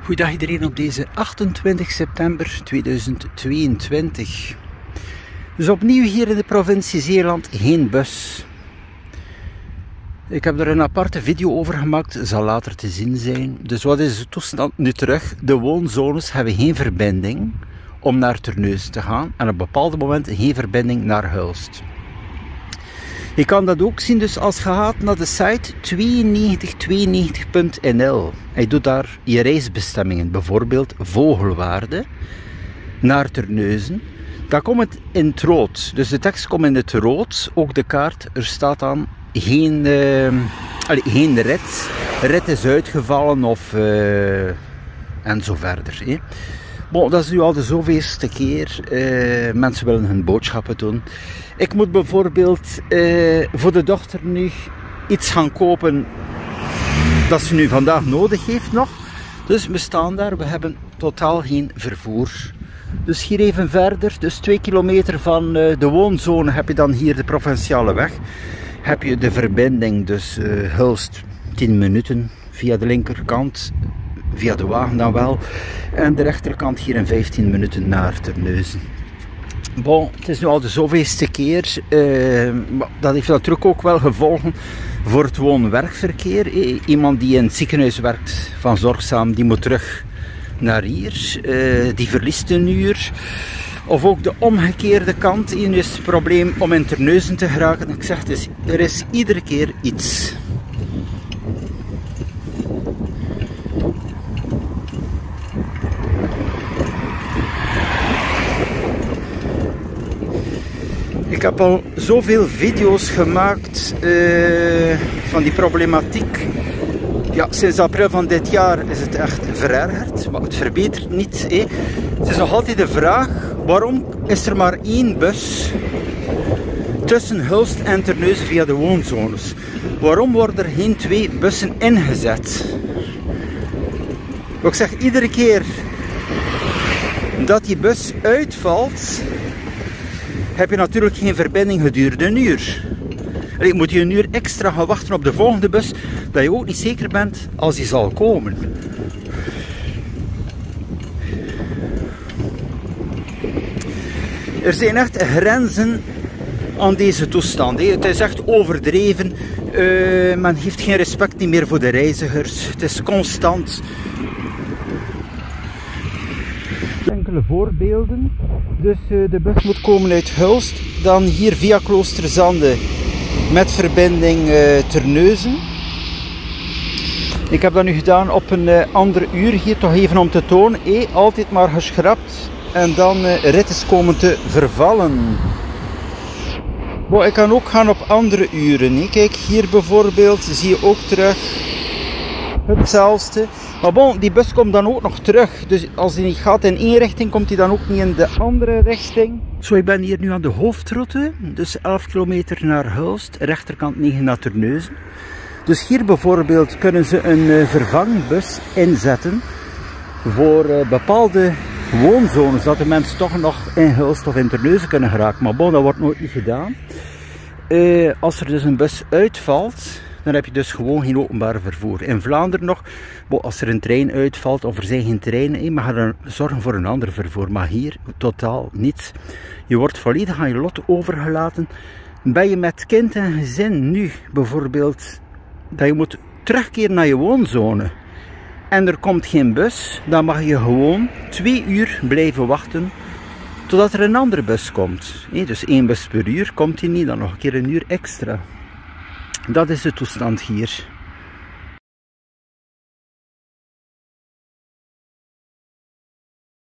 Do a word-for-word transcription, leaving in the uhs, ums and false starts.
Goedendag iedereen op deze achtentwintig september tweeduizend tweeëntwintig. Dus opnieuw hier in de provincie Zeeland geen bus. Ik heb er een aparte video over gemaakt, zal later te zien zijn. Dus wat is de toestand nu terug? De woonzones hebben geen verbinding om naar Terneuzen te gaan en op bepaalde momenten geen verbinding naar Hulst. Je kan dat ook zien dus als je gaat naar de site tweeënnegentig tweeënnegentig punt n l. Je doet daar je reisbestemmingen, bijvoorbeeld Vogelwaarde naar Terneuzen. Dan komt het in het rood, dus de tekst komt in het rood, ook de kaart, er staat dan geen, uh, allez, geen rit, rit is uitgevallen of uh, en zo verder. Hè. Bon, dat is nu al de zoveelste keer. Uh, mensen willen hun boodschappen doen. Ik moet bijvoorbeeld uh, voor de dochter nu iets gaan kopen dat ze nu vandaag nodig heeft nog. Dus we staan daar, we hebben totaal geen vervoer. Dus hier even verder, dus twee kilometer van uh, de woonzone heb je dan hier de provinciale weg. Heb je de verbinding, dus uh, Hulst tien minuten via de linkerkant. Via de wagen dan wel. En de rechterkant hier in vijftien minuten naar Terneuzen. Bon, het is nu al de zoveelste keer. Uh, dat heeft natuurlijk ook wel gevolgen voor het woon-werkverkeer. Iemand die in het ziekenhuis werkt van Zorgzaam, die moet terug naar hier. Uh, die verliest een uur. Of ook de omgekeerde kant. Hier is het probleem om in Terneuzen te geraken. Ik zeg dus, er is iedere keer iets. Ik heb al zoveel video's gemaakt uh, van die problematiek. Ja, sinds april van dit jaar is het echt verergerd, maar het verbetert niet. Hé. Het is nog altijd de vraag, waarom is er maar één bus tussen Hulst en Terneuzen via de woonzones? Waarom worden er geen twee bussen ingezet? Ik zeg, iedere keer dat die bus uitvalt, heb je natuurlijk geen verbinding gedurende een uur. Allee, moet je een uur extra gaan wachten op de volgende bus, dat je ook niet zeker bent als die zal komen. Er zijn echt grenzen aan deze toestand. Hè. Het is echt overdreven. Uh, men heeft geen respect niet meer voor de reizigers. Het is constant. Enkele voorbeelden. Dus uh, de bus moet komen uit Hulst, dan hier via Kloosterzande met verbinding uh, Terneuzen. Ik heb dat nu gedaan op een uh, ander uur, hier toch even om te tonen. E, altijd maar geschrapt en dan uh, ritten komen te vervallen. Bon, ik kan ook gaan op andere uren. He. Kijk, hier bijvoorbeeld zie je ook terug hetzelfde. Maar bon, die bus komt dan ook nog terug. Dus als die niet gaat in één richting, komt hij dan ook niet in de andere richting. Zo, ik ben hier nu aan de hoofdroute. Dus elf kilometer naar Hulst, rechterkant negen naar Terneuzen. Dus hier bijvoorbeeld kunnen ze een uh, vervangbus inzetten voor uh, bepaalde woonzones, dat de mensen toch nog in Hulst of in Terneuzen kunnen geraken. Maar bon, dat wordt nooit niet gedaan. Uh, als er dus een bus uitvalt, dan heb je dus gewoon geen openbaar vervoer. In Vlaanderen nog, bon, als er een trein uitvalt of er zijn geen treinen, je mag dan zorgen voor een ander vervoer. Maar hier totaal niet. Je wordt volledig aan je lot overgelaten. Ben je met kind en gezin nu bijvoorbeeld dat je moet terugkeren naar je woonzone en er komt geen bus, dan mag je gewoon twee uur blijven wachten totdat er een andere bus komt. Nee, dus één bus per uur, komt die niet, dan nog een keer een uur extra. Dat is de toestand hier.